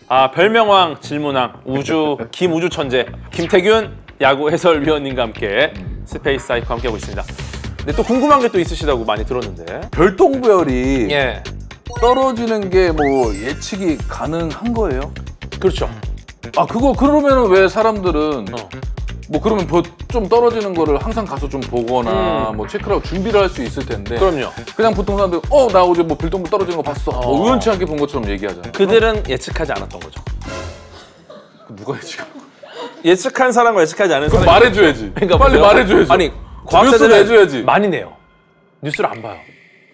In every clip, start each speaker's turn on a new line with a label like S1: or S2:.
S1: 별명왕 질문왕 우주 김우주 천재 김태균 야구 해설위원님과 함께 스페이스 사이코 함께하고 있습니다. 근데 또 궁금한 게 또 있으시다고 많이 들었는데.
S2: 별똥별이
S1: 예.
S2: 떨어지는 게 뭐 예측이 가능한 거예요?
S1: 그렇죠.
S2: 그러면은 왜 사람들은 뭐 그러면 더 좀 떨어지는 거를 항상 가서 좀 보거나 뭐 체크를 하고 준비를 할 수 있을 텐데.
S1: 그럼요.
S2: 그냥 보통 사람들 나 어제 뭐 별똥별 떨어지는 거 봤어. 뭐 우연치 않게 본 것처럼 얘기하잖아.
S1: 그들은 예측하지 않았던 거죠.
S2: 누가 예측한 거야?
S1: 예측한 사람과 예측하지 않은
S2: 그럼
S1: 사람이
S2: 말해줘야지.
S1: 그러니까
S2: 빨리
S1: 보세요.
S2: 말해줘야지.
S1: 아니
S2: 뉴스
S1: 과학자들은
S2: 내줘야지.
S1: 많이 내요. 뉴스를 안 봐요.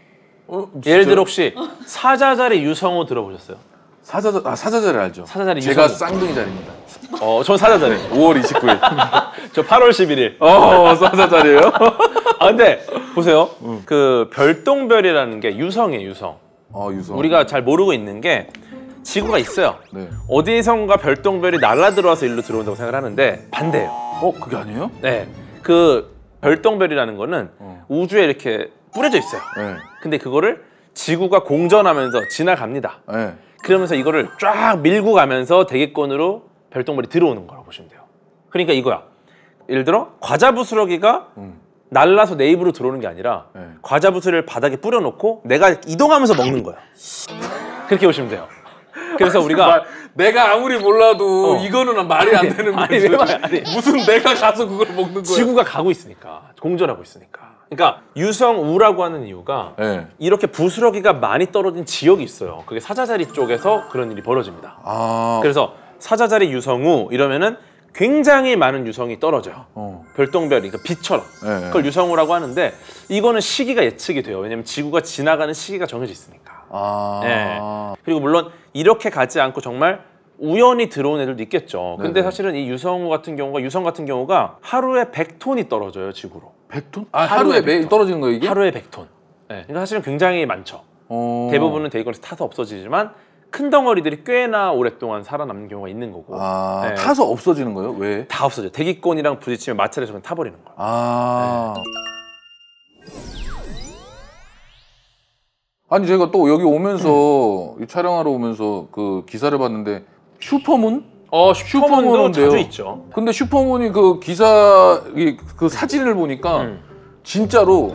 S1: 예를 들어 혹시 사자자리 유성우 들어보셨어요?
S2: 사자자리 알죠?
S1: 사자자리
S2: 제가
S1: 유성우.
S2: 쌍둥이 자리입니다.
S1: 전 사자자리.
S2: 5월 29일.
S1: 저 8월 11일.
S2: 사자자리예요?
S1: 근데 보세요. 그 별똥별이라는 게 유성이에요, 유성.
S2: 유성.
S1: 우리가 잘 모르고 있는 게 지구가 있어요.
S2: 네.
S1: 어디선가 별똥별이 날아 들어와서 일로 들어온다고 생각을 하는데 반대예요.
S2: 그게 아니에요?
S1: 네. 그 별똥별이라는 거는 우주에 이렇게 뿌려져 있어요.
S2: 네.
S1: 근데 그거를 지구가 공전하면서 지나갑니다.
S2: 네.
S1: 그러면서 이거를 쫙 밀고 가면서 대기권으로 별똥별이 들어오는 거라고 보시면 돼요. 그러니까 이거야. 예를 들어 과자 부스러기가 날라서 내 입으로 들어오는 게 아니라 과자 부스러기를 바닥에 뿌려놓고 내가 이동하면서 먹는 거야. 그렇게 보시면 돼요. 그래서 우리가
S2: 내가 아무리 몰라도 이거는 말이 안 되는 거지. 무슨 내가 가서 그걸 먹는 거야.
S1: 지구가 가고 있으니까. 공전하고 있으니까. 그러니까 유성우라고 하는 이유가 이렇게 부스러기가 많이 떨어진 지역이 있어요. 그게 사자자리 쪽에서 그런 일이 벌어집니다. 그래서 사자자리 유성우 이러면은 굉장히 많은 유성이 떨어져요. 별똥별이, 그러니까 빛처럼. 그걸 유성우라고 하는데 이거는 시기가 예측이 돼요. 왜냐면 지구가 지나가는 시기가 정해져 있으니까. 그리고 물론 이렇게 가지 않고 정말 우연히 들어온 애들도 있겠죠. 근데 사실은 이 유성 같은 경우가 하루에 100톤이 떨어져요, 지구로.
S2: 100톤? 하루에 매일 떨어지는 거예요, 이게?
S1: 하루에 100톤. 그러니까 사실은 굉장히 많죠. 대부분은 대기권에서 타서 없어지지만 큰 덩어리들이 꽤나 오랫동안 살아남는 경우가 있는 거고.
S2: 타서 없어지는 거예요? 왜?
S1: 다 없어져요. 대기권이랑 부딪히면 마찰해서 그냥 타버리는 거예요.
S2: 아니 제가 또 여기 오면서 이 촬영하러 오면서 그 기사를 봤는데 슈퍼문?
S1: 슈퍼문도 자주 있죠.
S2: 근데 슈퍼문이 그 기사 그 사진을 보니까 진짜로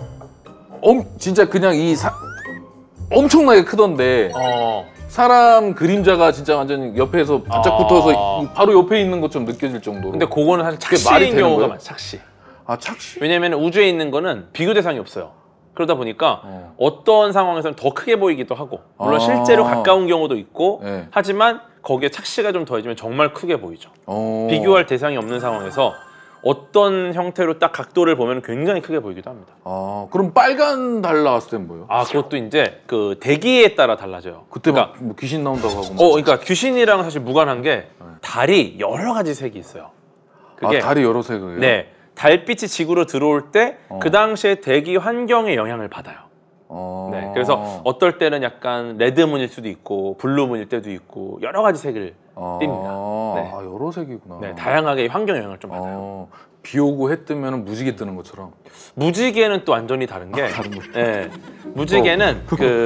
S2: 진짜 그냥 엄청나게 크던데 사람 그림자가 진짜 완전 옆에서 바짝 붙어서 바로 옆에 있는 것처럼 느껴질 정도로.
S1: 근데 그거는 사실
S2: 말이
S1: 착시인
S2: 되는
S1: 경우가
S2: 거예요?
S1: 많아요. 착시.
S2: 착시?
S1: 왜냐면 우주에 있는 거는 비교 대상이 없어요. 그러다 보니까 어떤 상황에서는 더 크게 보이기도 하고 물론 실제로 가까운 경우도 있고 하지만 거기에 착시가 좀 더해지면 정말 크게 보이죠. 비교할 대상이 없는 상황에서 어떤 형태로 딱 각도를 보면 굉장히 크게 보이기도 합니다.
S2: 그럼 빨간 달 나왔을 땐 뭐예요?
S1: 그것도 이제 그 대기에 따라 달라져요.
S2: 그때 막 뭐 귀신 나온다고 하고.
S1: 그러니까 귀신이랑 사실 무관한 게 달이 여러 가지 색이 있어요. 그게
S2: 달이 여러 색이에요?
S1: 네. 달빛이 지구로 들어올 때 그 당시에 대기 환경에 영향을 받아요. 네, 그래서 어떨 때는 약간 레드문일 수도 있고 블루문일 때도 있고 여러 가지 색을 띱니다. 네.
S2: 여러 색이구나.
S1: 네, 다양하게 환경 영향을 좀 받아요.
S2: 비 오고 해 뜨면 무지개 뜨는 것처럼.
S1: 무지개는 또 완전히 다른 게 무지개는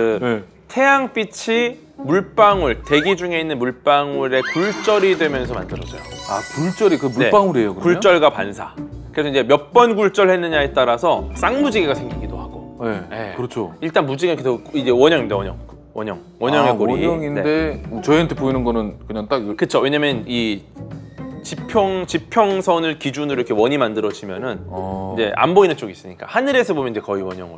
S1: 태양빛이 물방울, 대기 중에 있는 물방울의 굴절이 되면서 만들어져요.
S2: 굴절이 그 물방울이에요, 그러면?
S1: 굴절과 반사. 그래서 이제 몇 번 굴절했느냐에 따라서 쌍무지개가 생기기도 하고.
S2: 그렇죠.
S1: 일단 무지개는 계속 이제 원형입니다, 원형의 고리.
S2: 원형인데 저희한테 보이는 거는 그냥 딱.
S1: 그렇죠. 왜냐면 이 지평선을 기준으로 이렇게 원이 만들어지면은 이제 안 보이는 쪽이 있으니까 하늘에서 보면 이제 거의 원형으로.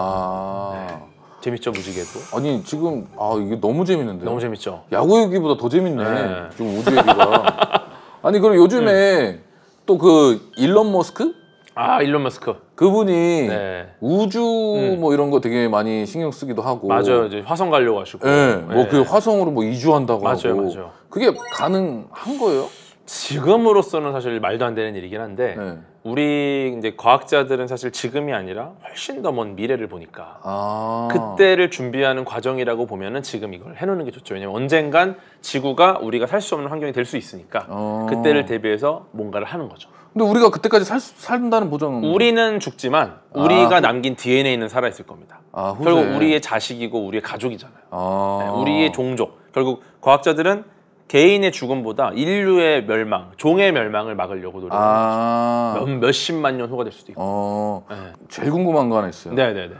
S1: 재밌죠, 무지개도.
S2: 아니 지금 이게 너무 재밌는데요.
S1: 너무 재밌죠.
S2: 야구 얘기보다 더 재밌네. 지금 우주 얘기가. 아니 그럼 요즘에 또 그 일론 머스크?
S1: 일론 머스크.
S2: 그분이 우주 뭐 이런 거 되게 많이 신경 쓰기도 하고.
S1: 맞아요. 이제 화성 가려고 하시고.
S2: 뭐 그 화성으로 뭐 이주한다고 하고.
S1: 맞아요.
S2: 그게 가능한 거예요?
S1: 지금으로서는 사실 말도 안 되는 일이긴 한데 우리 이제 과학자들은 사실 지금이 아니라 훨씬 더 먼 미래를 보니까 그때를 준비하는 과정이라고 보면은 지금 이걸 해놓는 게 좋죠. 왜냐면 언젠간 지구가 우리가 살 수 없는 환경이 될 수 있으니까 그때를 대비해서 뭔가를 하는 거죠.
S2: 근데 우리가 그때까지 산다는 보장은?
S1: 우리는 죽지만 우리가 남긴 DNA는 살아있을 겁니다.
S2: 후세.
S1: 결국 우리의 자식이고 우리의 가족이잖아요. 네, 우리의 종족. 결국 과학자들은 개인의 죽음보다 인류의 멸망, 종의 멸망을 막으려고 노력하는 거죠. 몇십만 년 후가 될 수도 있고.
S2: 네. 제일 궁금한 거 하나 있어요.
S1: 네네네.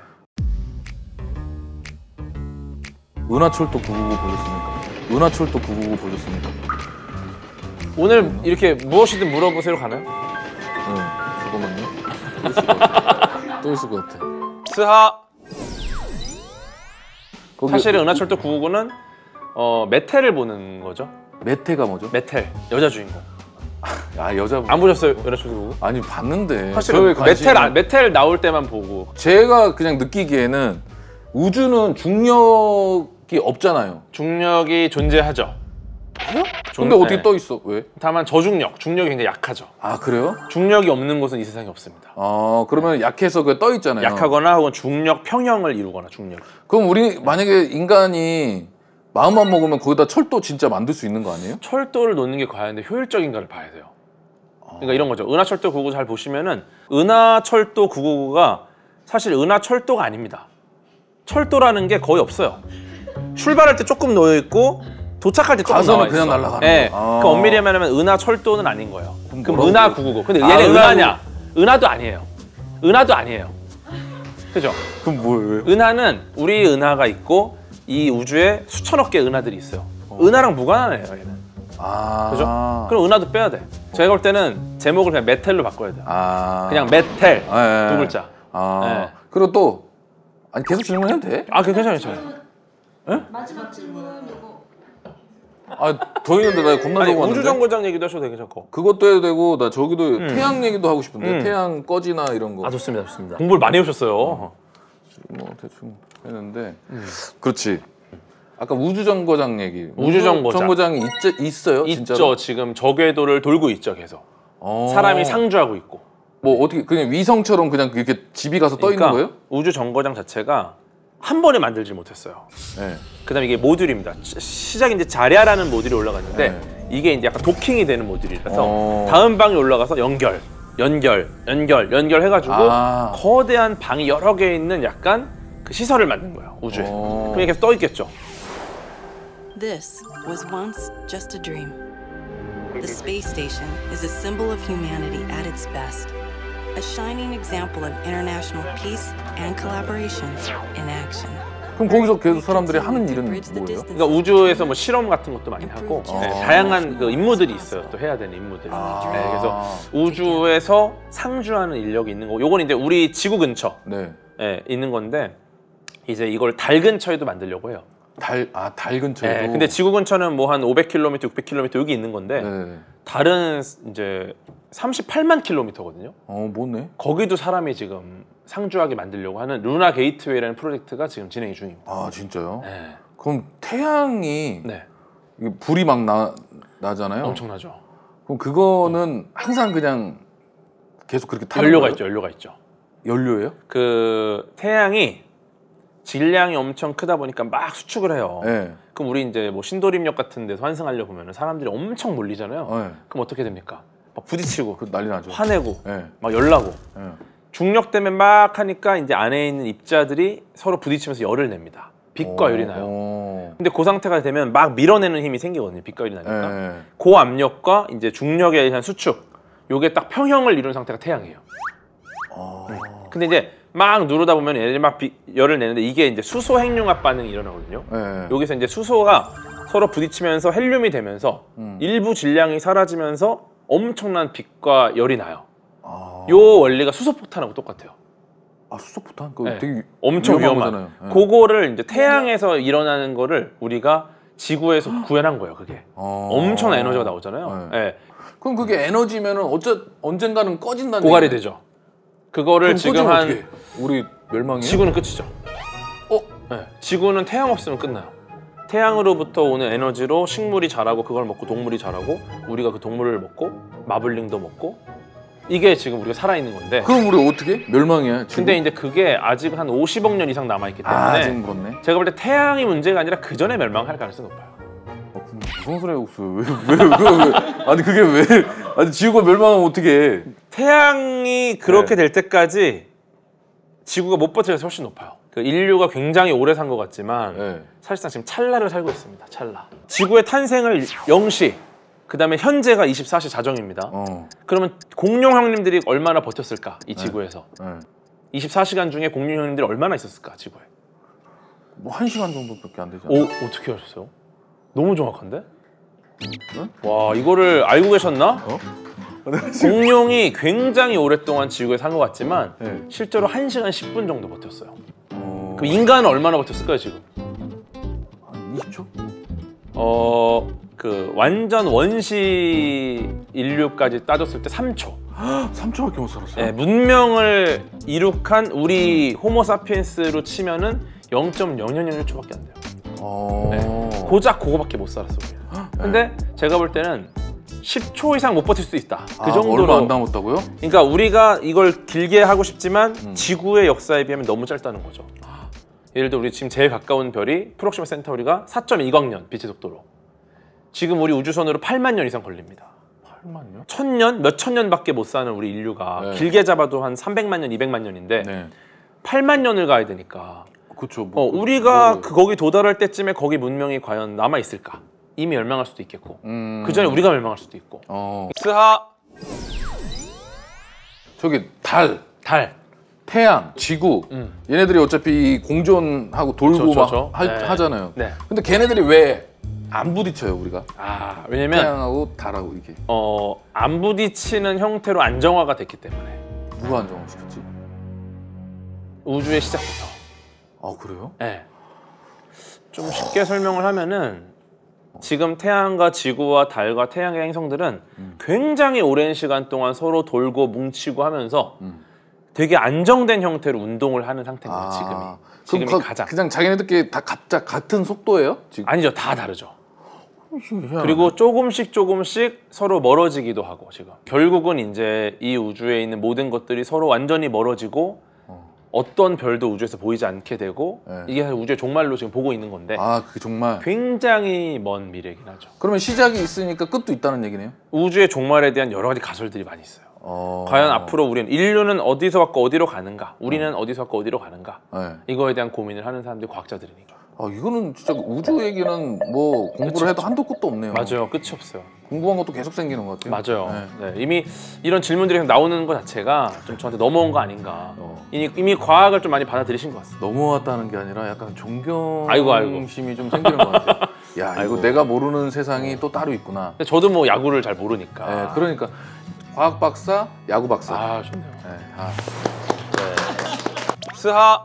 S2: 은하철도 999 보셨습니까? 은하철도 999 보셨습니까?
S1: 오늘 이렇게 무엇이든 물어보세요 가나요?
S2: 잠깐만요. 또 있을 것 같아.
S1: 스하. 사실은 은하철도 999는 메텔을 보는 거죠.
S2: 메테가 뭐죠?
S1: 메텔, 여자 주인공.
S2: 여자분.
S1: 안 보셨어요? 은하철도 999?
S2: 아니 봤는데.
S1: 사실 메텔 나올 때만 보고.
S2: 제가 그냥 느끼기에는 우주는 중력이 없잖아요.
S1: 중력이 존재하죠.
S2: 해요? 근데 어떻게 떠 있어? 왜?
S1: 다만 중력이 굉장히 약하죠.
S2: 그래요?
S1: 중력이 없는 곳은 이 세상에 없습니다.
S2: 그러면 약해서 그 떠 있잖아요.
S1: 약하거나 혹은 중력 평형을 이루거나 중력.
S2: 그럼 우리 만약에 인간이 마음만 먹으면 거기다 철도 진짜 만들 수 있는 거 아니에요?
S1: 철도를 놓는 게 과연 효율적인가를 봐야 돼요. 그러니까 이런 거죠. 은하철도 999 잘 보시면은 은하철도 999가 사실 은하철도가 아닙니다. 철도라는 게 거의 없어요. 출발할 때 조금 놓여 있고 도착할 때 조금 나와 있어.
S2: 그냥 날아가는
S1: 네. 그 엄밀히 말하면 은하철도는 아닌 거예요. 그럼 은하 999. 근데 얘는 은하냐? 은하도 아니에요. 은하도 아니에요. 그죠?
S2: 그럼 뭐예요?
S1: 은하는 우리 은하가 있고 이 우주에 수천억 개의 은하들이 있어요. 은하랑 무관하네요, 얘는. 그죠? 그럼 은하도 빼야 돼. 제가 볼 때는 제목을 그냥 메텔로 바꿔야 돼요. 그냥 메텔 두 글자. 네.
S2: 그리고 또 계속 질문해도 돼?
S1: 괜찮아요.
S3: 네? 마지막 질문 이거.
S2: 더 있는데 나 겁나 적어 왔는데.
S1: 우주정거장 얘기도 하셔도 되게 좋고.
S2: 그것도 해도 되고 나 저기도 태양 얘기도 하고 싶은데 태양 꺼지나 이런 거.
S1: 좋습니다. 공부를 많이 해오셨어요.
S2: 뭐 대충 했는데. 그렇지. 아까 우주정거장 얘기.
S1: 우주정거장이
S2: 있어요?
S1: 있죠.
S2: 진짜로?
S1: 지금 저궤도를 돌고 있죠, 계속. 사람이 상주하고 있고.
S2: 뭐 어떻게 그냥 위성처럼 그냥 이렇게 집이 가서 떠 있는 거예요?
S1: 우주정거장 자체가 한 번에 만들지 못했어요.
S2: 네.
S1: 그다음에 이게 모듈입니다. 시작이 이제 자랴라는 모듈이 올라갔는데 이게 이제 약간 도킹이 되는 모듈이라서 다음 방에 올라가서 연결 해가지고 거대한 방이 여러 개 있는 약간 그 시설을 만든 거예요, 우주에. 그럼 계속 떠 있겠죠.
S4: This was once just a dream. The space station is a symbol of humanity at its best. A shining example of international peace and collaboration in action.
S2: 그럼 거기서 계속 사람들이 하는 일은 뭐예요?
S1: 그러니까 우주에서 뭐 실험 같은 것도 많이 하고 다양한 그 임무들이 있어요. 또 해야 되는 임무들이. 그래서 우주에서 상주하는 인력이 있는 거고, 요건 이제 우리 지구 근처 있는 건데 이제 이걸 달 근처에도 만들려고 해요.
S2: 달 근처에도.
S1: 근데 지구 근처는 뭐 한 500km, 600km 여기 있는 건데 달은 이제 38만 킬로미터거든요.
S2: 뭐네?
S1: 거기도 사람이 지금 상주하게 만들려고 하는 루나 게이트웨이라는 프로젝트가 지금 진행 중입니다.
S2: 진짜요?
S1: 네.
S2: 그럼 태양이 불이 막 나잖아요.
S1: 엄청나죠.
S2: 그럼 그거는 항상 그냥 계속 그렇게 타는
S1: 연료가
S2: 거예요?
S1: 있죠. 연료가 있죠.
S2: 연료예요?
S1: 그 태양이 질량이 엄청 크다 보니까 막 수축을 해요. 그럼 우리 이제 뭐 신도림역 같은 데서 환승하려고 보면 사람들이 엄청 몰리잖아요. 그럼 어떻게 됩니까? 막 부딪히고
S2: 난리 나죠.
S1: 화내고 막 열나고 중력 때문에 막 하니까 이제 안에 있는 입자들이 서로 부딪히면서 열을 냅니다. 빛과 열이 나요. 근데 그 상태가 되면 막 밀어내는 힘이 생기거든요. 빛과 열이 나니까. 그 압력과 이제 중력에 의한 수축, 요게 딱 평형을 이룬 상태가 태양이에요. 근데 이제 막 누르다 보면 얘네들이 막 열을 내는데 이게 이제 수소 핵융합 반응이 일어나거든요. 여기서 이제 수소가 서로 부딪히면서 헬륨이 되면서 일부 질량이 사라지면서 엄청난 빛과 열이 나요. 요 원리가 수소폭탄하고 똑같아요.
S2: 수소폭탄? 그거 되게
S1: 엄청 위험한. 그거를 이제 태양에서 일어나는 거를 우리가 지구에서 구현한 거예요. 그게 엄청난 에너지가 나오잖아요.
S2: 그럼 그게 에너지면은 언젠가는 꺼진다는
S1: 고갈이 되죠. 그거를 지금
S2: 한 우리 멸망이에요?
S1: 지구는 끝이죠. 지구는 태양 없으면 끝나요. 태양으로부터 오는 에너지로 식물이 자라고 그걸 먹고 동물이 자라고 우리가 그 동물을 먹고 마블링도 먹고 이게 지금 우리가 살아있는 건데.
S2: 그럼 우리 어떻게? 멸망이야 지금?
S1: 근데 이제 그게 아직 한 50억 년 이상 남아있기 때문에
S2: 아직 멀었네.
S1: 제가 볼 때 태양이 문제가 아니라 그 전에 멸망할 가능성이 높아요.
S2: 무슨 소리야 옥수? 왜? 아니 그게 왜? 아니 지구가 멸망하면 어떻게?
S1: 태양이 그렇게 될 때까지 지구가 못 버틸 가능성이 훨씬 높아요. 그 인류가 굉장히 오래 산 것 같지만 사실상 지금 찰나를 살고 있습니다. 찰나. 지구의 탄생을 0시, 그 다음에 현재가 24시 자정입니다. 그러면 공룡 형님들이 얼마나 버텼을까? 이 지구에서. 24시간 중에 공룡 형님들이 얼마나 있었을까? 지구에.
S2: 뭐 1시간 정도밖에 안 되지 않아?
S1: 오, 어떻게 하셨어요? 너무 정확한데? 와, 이거를 알고 계셨나? 공룡이 굉장히 오랫동안 지구에 산 것 같지만 실제로 1시간 10분 정도 버텼어요. 그럼 인간은 얼마나 버텼을까요, 지금?
S2: 한 20초?
S1: 그 완전 원시 인류까지 따졌을 때 3초.
S2: 3초밖에 못 살았어요?
S1: 네, 문명을 이룩한 우리 호모사피엔스로 치면은 0.0001초밖에 안 돼요. 네. 고작 그거밖에 못 살았어 우리는. 근데 제가 볼 때는 10초 이상 못 버틸 수 있다. 그 정도로.
S2: 얼마 안 남았다고요?
S1: 그러니까 우리가 이걸 길게 하고 싶지만 지구의 역사에 비하면 너무 짧다는 거죠. 예를 들어 우리 지금 제일 가까운 별이 프록시마 센타우리가 4.2광년 빛의 속도로. 지금 우리 우주선으로 8만 년 이상 걸립니다.
S2: 8만요?
S1: 1000년? 몇천 년밖에 못 사는 우리 인류가 길게 잡아도 한 300만 년, 200만 년인데 8만 년을 가야 되니까.
S2: 그렇죠.
S1: 우리가 거기 도달할 때쯤에 거기 문명이 과연 남아 있을까? 이미 멸망할 수도 있겠고 그 전에 우리가 멸망할 수도 있고. 스하.
S2: 저기 달, 태양, 지구 얘네들이 어차피 공존하고 돌고 막 하잖아요. 근데 걔네들이 왜 안 부딪혀요 우리가?
S1: 왜냐면
S2: 태양하고 달하고 이렇게
S1: 안 부딪히는 형태로 안정화가 됐기 때문에.
S2: 누가 안정화시켰지?
S1: 우주의 시작부터.
S2: 그래요?
S1: 네. 좀 쉽게 설명을 하면은 지금 태양과 지구와 달과 태양의 행성들은 굉장히 오랜 시간 동안 서로 돌고 뭉치고 하면서 되게 안정된 형태로 운동을 하는 상태입니다. 지금이 가장.
S2: 그냥 자기네들끼리 다 각자 같은 속도예요? 지금?
S1: 아니죠, 다 다르죠. 그리고 조금씩 서로 멀어지기도 하고 지금 결국은 이제 이 우주에 있는 모든 것들이 서로 완전히 멀어지고 어떤 별도 우주에서 보이지 않게 되고 이게 사실 우주의 종말로 지금 보고 있는 건데
S2: 그게 정말
S1: 굉장히 먼 미래긴 하죠.
S2: 그러면 시작이 있으니까 끝도 있다는 얘기네요?
S1: 우주의 종말에 대한 여러 가지 가설들이 많이 있어요. 과연 앞으로 인류는 어디서 왔고 어디로 가는가, 우리는 어디서 왔고 어디로 가는가, 이거에 대한 고민을 하는 사람들이 과학자들이니까.
S2: 이거는 진짜 우주 얘기는 뭐 공부를 해도 한도 끝도 없네요.
S1: 맞아요, 끝이 없어요.
S2: 궁금한 것도 계속 생기는 것 같아요.
S1: 맞아요. 이미 이런 질문들이 나오는 것 자체가 좀 저한테 넘어온 거 아닌가. 이미 과학을 좀 많이 받아들이신 것 같습니다.
S2: 넘어왔다는 게 아니라 약간 존경심이 좀 생기는 것 같아요. 야, 이거 내가 모르는 세상이 또 따로 있구나.
S1: 근데 저도 뭐 야구를 잘 모르니까.
S2: 그러니까 과학 박사, 야구 박사.
S1: 좋네요.
S2: 스하.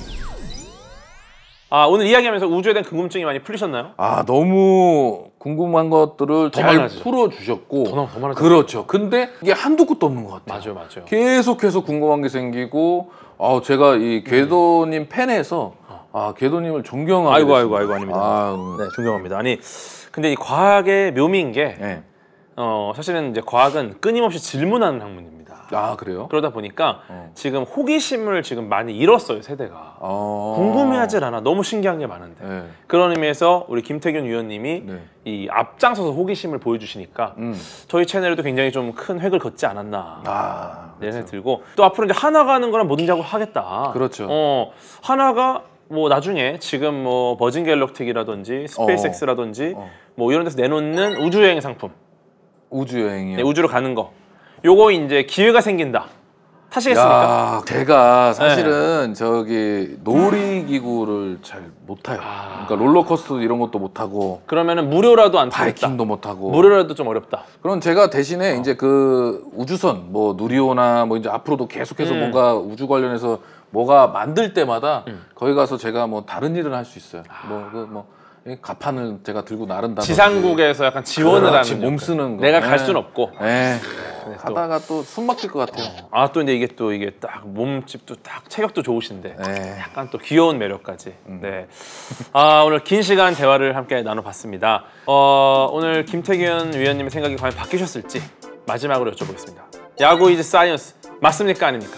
S1: 오늘 이야기하면서 우주에 대한 궁금증이 많이 풀리셨나요?
S2: 너무 궁금한 것들을 잘 풀어주셨고
S1: 더 많아졌어요.
S2: 그렇죠. 근데 이게 한도 끝도 없는 것 같아요.
S1: 맞아요.
S2: 계속해서 궁금한 게 생기고 제가 이 궤도님 팬에서 궤도님을 존경하고
S1: 아이고 아닙니다. 네, 존경합니다. 아니 근데 이 과학의 묘미인 게 사실은 이제 과학은 끊임없이 질문하는 학문입니다.
S2: 그래요?
S1: 그러다 보니까 지금 호기심을 지금 많이 잃었어요, 세대가. 궁금해하질 않아. 너무 신기한 게 많은데. 그런 의미에서 우리 김태균 위원님이 이 앞장서서 호기심을 보여주시니까 저희 채널에도 굉장히 좀 큰 획을 걷지 않았나 이런 생각이 들고, 또 앞으로 이제 하나가 하는 거랑 뭐든지 하고 하겠다.
S2: 그렇죠.
S1: 하나가 뭐 나중에 지금 뭐 버진 갤럭틱이라든지 스페이스X라든지 뭐 이런 데서 내놓는 우주여행 상품,
S2: 우주여행이요?
S1: 네, 우주로 가는 거, 요거 이제 기회가 생긴다. 타시겠습니까?
S2: 제가 사실은 저기 놀이기구를 잘 못 타요. 그러니까 롤러코스터 이런 것도 못 타고.
S1: 그러면은 무료라도 안 타겠다.
S2: 바이킹도 못 타고.
S1: 무료라도 좀 어렵다.
S2: 그럼 제가 대신에 이제 그 우주선 뭐 누리호나 뭐 이제 앞으로도 계속해서 뭔가 우주 뭐가 만들 때마다 거기 가서 제가 뭐 다른 일을 할 수 있어요. 가판을 제가 들고 나른다.
S1: 지상국에서 약간 지원을 하는
S2: 몸 쓰는 거.
S1: 내가 갈 수는 없고.
S2: 가다가 또 숨 막힐 것 같아요.
S1: 또 근데 이게 딱 몸집도 딱 체격도 좋으신데 약간 또 귀여운 매력까지. 네. 오늘 긴 시간 대화를 함께 나눠봤습니다. 오늘 김태균 위원님의 생각이 과연 바뀌셨을지 마지막으로 여쭤보겠습니다. 야구 이즈 사이언스 맞습니까 아닙니까?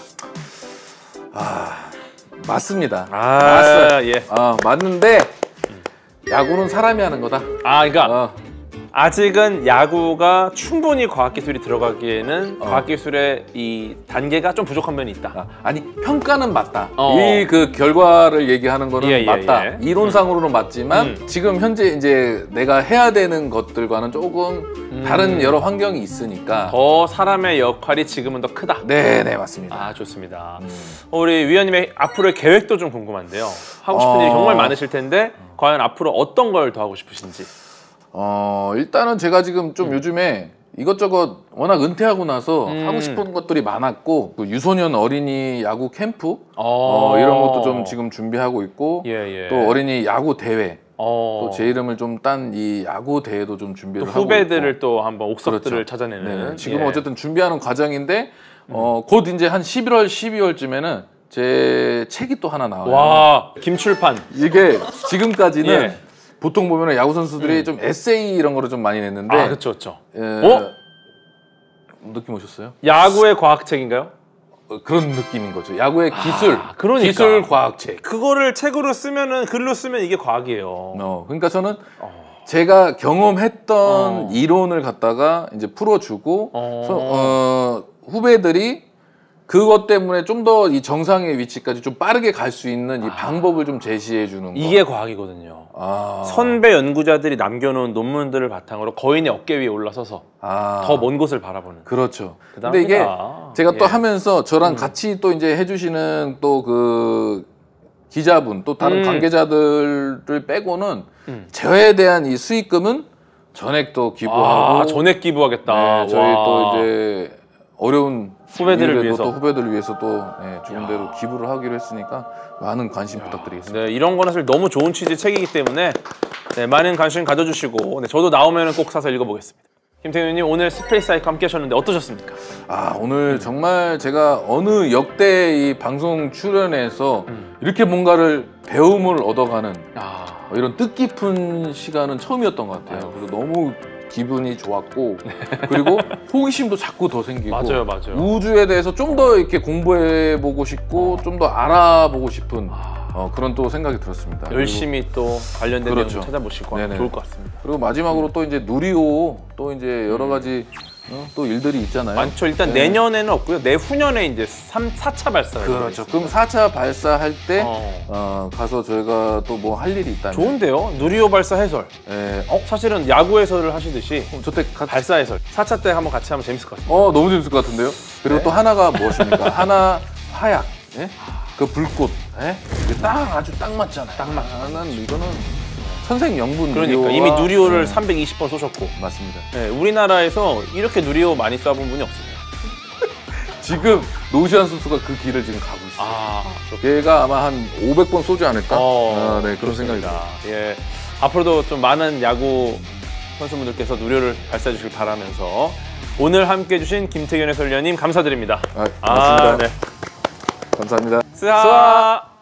S2: 맞습니다.
S1: 맞어요. 예.
S2: 맞는데 야구는 사람이 하는 거다.
S1: 그러니까 아직은 야구가 충분히 과학기술이 들어가기에는 과학기술의 이 단계가 좀 부족한 면이 있다.
S2: 아니 평가는 맞다. 이 그 결과를 얘기하는 거는 맞다. 이론상으로는 맞지만 지금 현재 이제 내가 해야 되는 것들과는 조금 다른 여러 환경이 있으니까
S1: 더 사람의 역할이 지금은 더 크다.
S2: 네 맞습니다.
S1: 좋습니다. 우리 위원님의 앞으로의 계획도 좀 궁금한데요. 하고 싶은 일이 정말 많으실 텐데 과연 앞으로 어떤 걸 더 하고 싶으신지.
S2: 일단은 제가 지금 좀 요즘에 이것저것 워낙 은퇴하고 나서 하고 싶은 것들이 많았고 그 유소년 어린이 야구 캠프 이런 것도 좀 지금 준비하고 있고 또 어린이 야구 대회 또 제 이름을 좀 딴 이 야구 대회도 좀 준비를 하고
S1: 후배들을
S2: 있고.
S1: 또 한번 옥석들을
S2: 그렇죠.
S1: 찾아내는
S2: 네. 지금 어쨌든 준비하는 과정인데 곧 이제 한 11월 12월쯤에는 제 책이 또 하나 나와요.
S1: 와 김출판.
S2: 이게 지금까지는 보통 보면은 야구 선수들이 좀 에세이 이런 거를 좀 많이 냈는데
S1: 그렇죠.
S2: 느낌 오셨어요?
S1: 야구의 과학책인가요?
S2: 그런 느낌인 거죠. 야구의 기술,
S1: 그러니까.
S2: 기술 과학책.
S1: 그거를 책으로 쓰면은 글로 쓰면 이게 과학이에요.
S2: 그러니까 저는 제가 경험했던 이론을 갖다가 이제 풀어주고 후배들이 그것 때문에 좀 더 이 정상의 위치까지 좀 빠르게 갈 수 있는 이 방법을 좀 제시해 주는 거.
S1: 이게 과학이거든요. 선배 연구자들이 남겨놓은 논문들을 바탕으로 거인의 어깨 위에 올라서서 더 먼 곳을 바라보는.
S2: 그렇죠. 근데 이게 제가 또 하면서 저랑 같이 또 이제 해주시는 또 그 기자분 또 다른 관계자들을 빼고는 저에 대한 이 수익금은 전액도 기부하고
S1: 전액 기부하겠다.
S2: 네, 저희 또 이제 어려운
S1: 후배들을 위해서
S2: 또 후배들을 위해서 또 좋은 대로 기부를 하기로 했으니까 많은 관심 부탁드리겠습니다.
S1: 네, 이런 거는 사실 너무 좋은 취지의 책이기 때문에 많은 관심 가져주시고 저도 나오면 꼭 사서 읽어보겠습니다. 김태균님 오늘 스페이스 아이크 함께 하셨는데 어떠셨습니까?
S2: 오늘 정말 제가 어느 역대 이 방송 출연에서 이렇게 뭔가를 배움을 얻어가는 이런 뜻깊은 시간은 처음이었던 것 같아요. 그래서 너무 기분이 좋았고 그리고 호기심도 자꾸 더 생기고
S1: 맞아요.
S2: 우주에 대해서 좀 더 이렇게 공부해보고 싶고 좀 더 알아보고 싶은 그런 또 생각이 들었습니다.
S1: 열심히 또 관련된
S2: 그렇죠.
S1: 내용 찾아보시고 하면 좋을 것 같습니다.
S2: 그리고 마지막으로 또 이제 누리호 또 이제 여러 가지 또 일들이 있잖아요.
S1: 많죠. 일단 내년에는 없고요. 내후년에 이제 4차 발사가
S2: 그렇죠. 그럼 4차 발사할 때 가서 저희가 또 뭐 할 일이 있다면
S1: 좋은데요. 누리호 발사 해설. 사실은 야구 해설을 하시듯이
S2: 저때
S1: 발사 해설 4차 때 한번 같이 하면 재밌을 것 같아요.
S2: 너무 재밌을 것 같은데요. 그리고 또 하나가 무엇입니까? 하나 화약. 그 불꽃. 이게 아주 딱 맞잖아요. 딱 맞죠. 난 이거는 천생연분.
S1: 그러니까 이미 누리호를 320번 쏘셨고.
S2: 맞습니다.
S1: 우리나라에서 이렇게 누리호 많이 쏴본 분이 없어요.
S2: 지금 노시안 선수가 그 길을 지금 가고 있어요. 얘가 아마 한 500번 쏘지 않을까? 네, 그런 생각이 듭니다.
S1: 앞으로도 좀 많은 야구 선수분들께서 누리호를 발사해 주시길 바라면서 오늘 함께 해주신 김태균 해설위원님 감사드립니다.
S2: 맞습니다. 감사합니다.
S1: 스하.